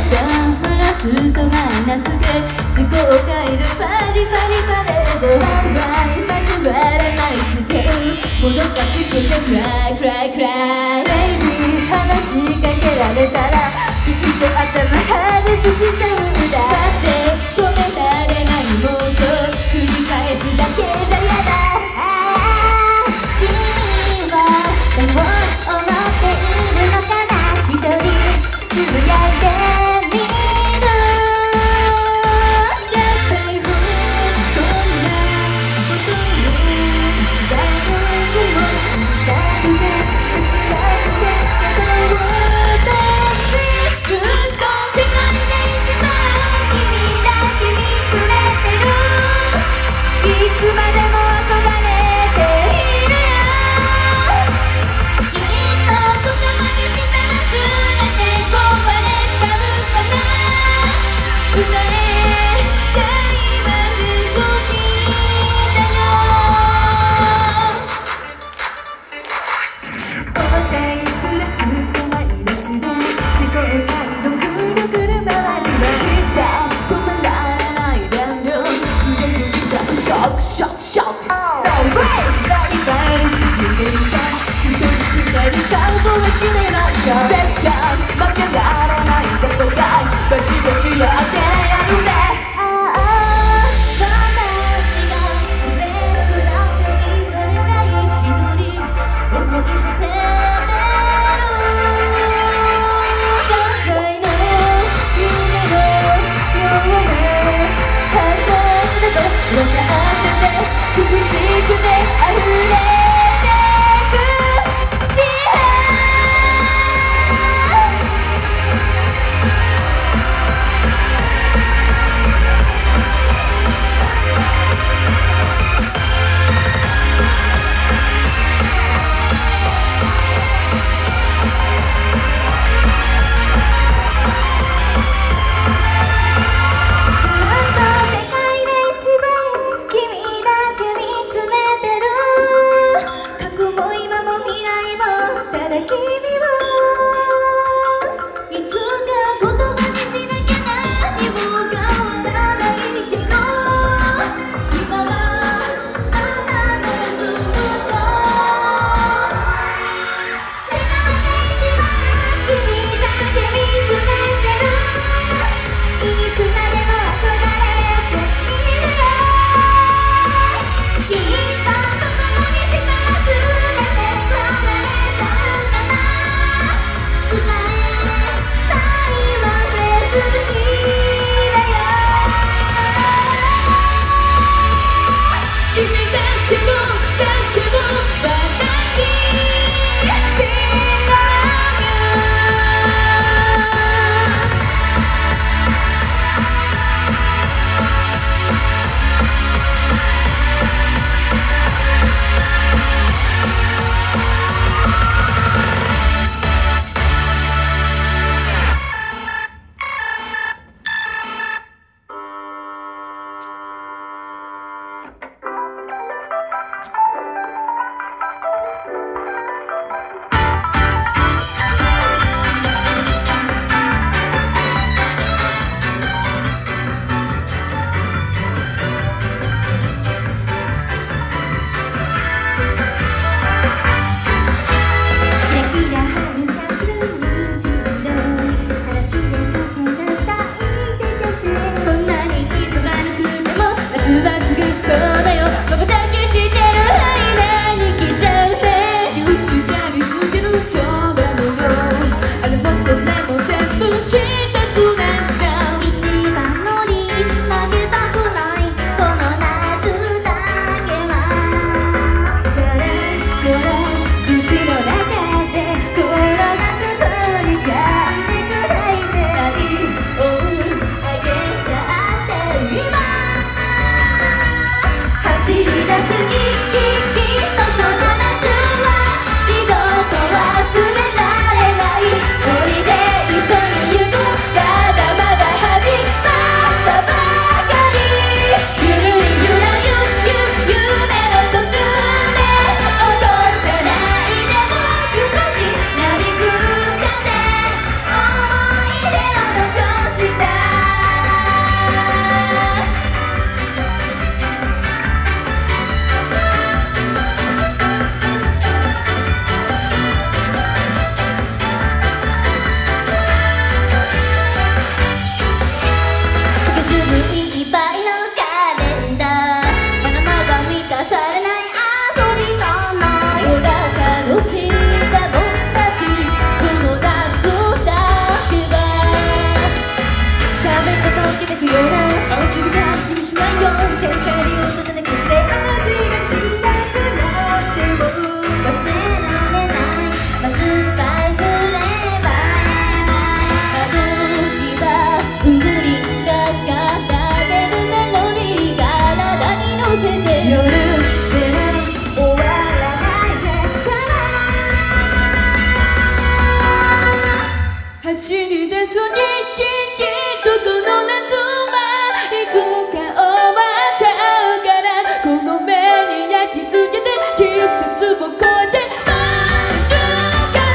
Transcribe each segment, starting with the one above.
ずっとマイナスで思考を変えるパリパリパレードハワイ交わらない視線もどかしくてクライクライクライベイビー話しかけられたらきっと頭外しちゃうんだだって止められない妄想繰り返すだけじゃやだ君はどう思っているのかな一人つぶやいてみ君なまっすぐが気にしないよシャリシャリを立ててくれ味がしなくなっても忘れられないまずパイフレーバーあの日はうずりだったメロディー体に乗せて夜全終わらないでさ走り出そうどこの夏はいつか終わっちゃうからこの目に焼き付けて季節を超えて回るから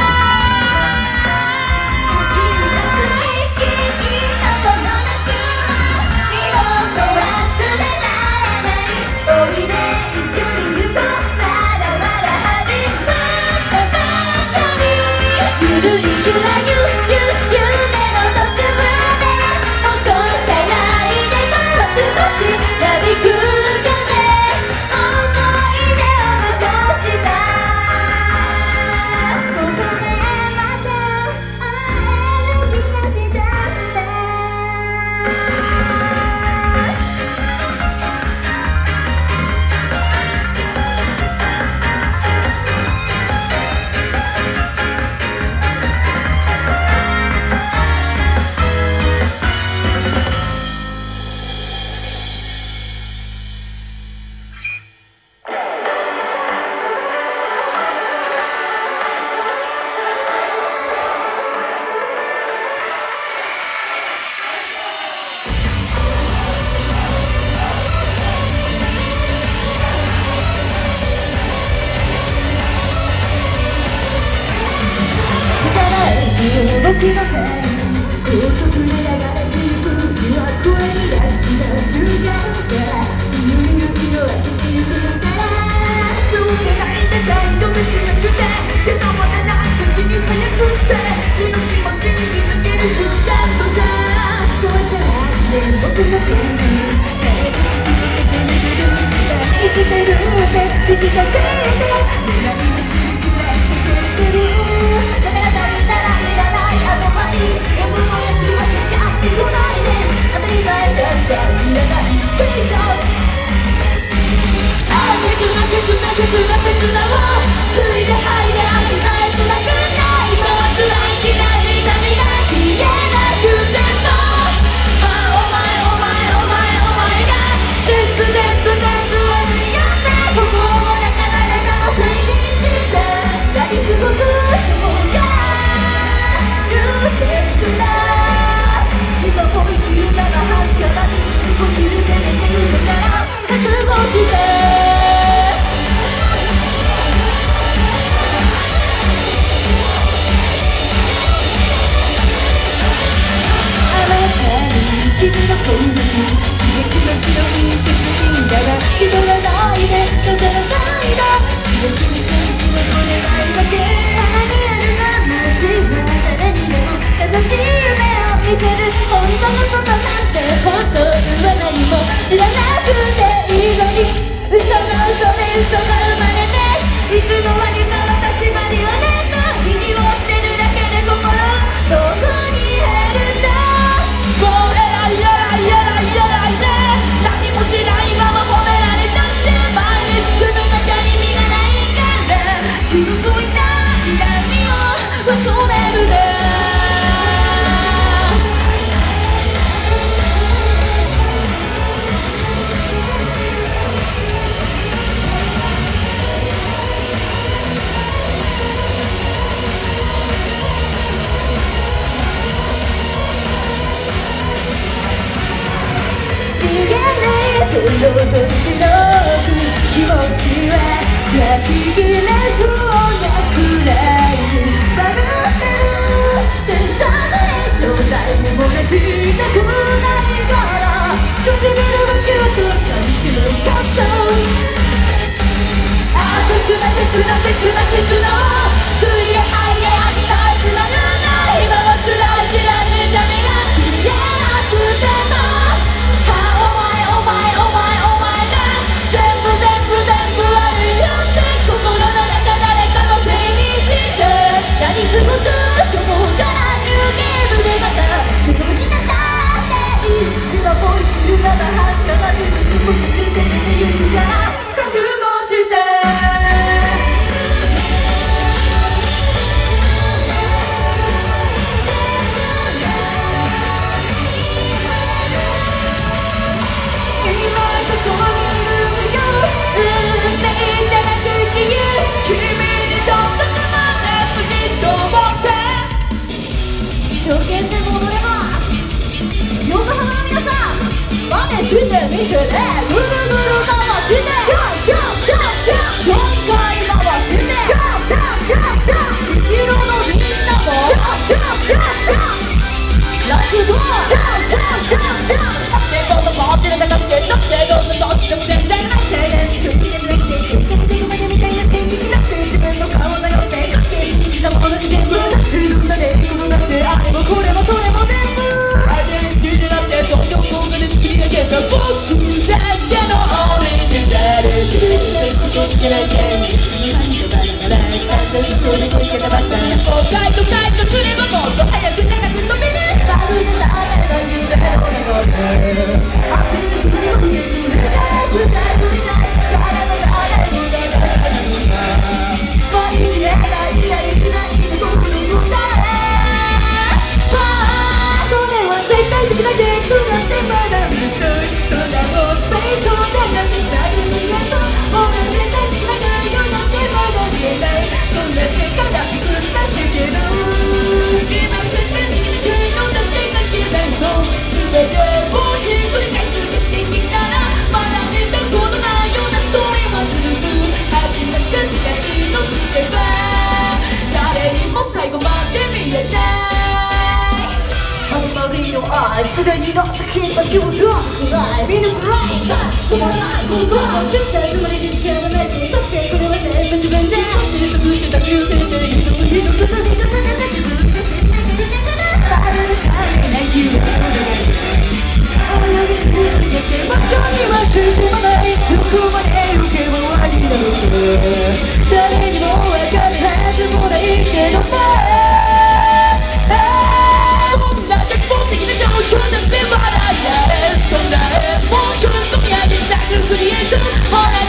走り出す君のこの夏二度と忘れられないおいで一緒に行こうまだまだ始まったばかりゆるりゆらゆ夢の途中で起こさないでも少しなびく風思い出を残したここでまた会える気がしたんだ僕の手に高速で流れてゆく日は声に出した瞬間から海の色は引きゆくからそうじゃないんだ態度でしなくてけども出ない口に早くして気の気持ちに気づける瞬間とさ壊さないで僕の手に生きてるって引きかけて胸に結びくらいしてくれてるダメな旅ならいらないアドバイスやむのやつはしちゃってこないで当たり前だったいらないけどああ切な切な切な切なをついて吐いて飽きないつなくないもう辛い嫌い痛みが消えなくてもああお前が全部悪いよね心の中誰かのせいにしてやり過ごす今も生きるなら半からに呼吸で寝てるから覚悟してあなたに君の声に刺激の白い鉄にだが気取らないで刺さらないで強気に感じはこれないわけ鼻にあるがもう自分は誰にでも優しい夢を見せる本当のことなんて本当は何も知らなくていいのに嘘の嘘で嘘が生まれていつの間にか私マリオネット気にをしてるだけで心どこに減るんだもう偉いね何もしないまま褒められちゃって毎日その中に身がないから傷ついた痛みを忘れるねその土地の気持ちは焼き切れそうなくらいバグってる天才の状態ももがきたくないから唇がキュッと噛みしめちゃったああ切なついで吐いて飽きたいつなぐない今は辛い嫌いでダメが消えなくてもお前が全部悪いよって心の中誰かのせいにしてやり過ごすと思うからニューゲームでまた自分になった現して戻れます。横浜の皆さん、マネしてみてね。ぐるぐる回してチャチャチャチャ、4回回してチャチャチャチャ、後ろのみんなもチャチャチャチャ、ラクドチャチャチャチャ、手ごと持ってる高くて手ごとどっちでも全然ないて一緒にでもなくて一緒にでもまでみたいな線になって自分の顔だよって勝手に刻むものに全部なってるんだね。このなってあれもこれもそれも全部アイデンティティだってどんどん僕で作り上げた僕だけのオリジナル自分でことつけない現実の何かバラバラ完全にそれこいけたばっかり誤解と解とすればもっと早く長く飛べるあるんだあれの夢の中であふれる光を見る夢が二人ない誰も誰も誰も毎日やらいやいけないで僕の答えそれは絶対的な結果なんてまだ無償そんなモチベーションだなんてつなぐにやそうもう絶対的な内容なんてまだ見えないこんな世界だって繰り出してるけど自慢する右の注意のだって関係ないの全てをひっくり返すってきたらまだ見たことないようなストーリーは続く始まった世界のしてば誰にも最後まで見えない始まりの愛すでになった金髪をドラッグ見抜くライト止まらないこと絶対生まれてつけられないとだってこれは全部自分で計測してた言うてて一つ一つ一つ一つあるさえない夢泳ぎ続けて真っ赤には縮まないどこまで行けば終わりなのか誰にも分かるはずもないけどねこんな絶望的な状況なんてまだやれそんなエモーションと見上げたクリエーションほら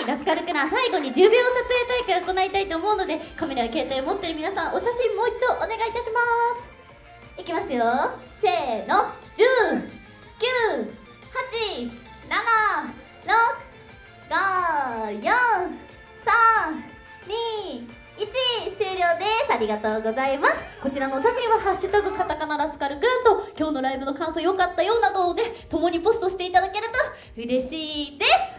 ラスカルクラ最後に10秒撮影大会を行いたいと思うので、カメラや携帯を持っている皆さん、お写真もう一度お願いいたします。いきますよ、せーの。10、9、8、7、6、5、4、3、2、1、終了です。ありがとうございます。こちらのお写真はハッシュタグカタカナラスカルクランと今日のライブの感想良かったよなどをね、共にポストしていただけると嬉しいです。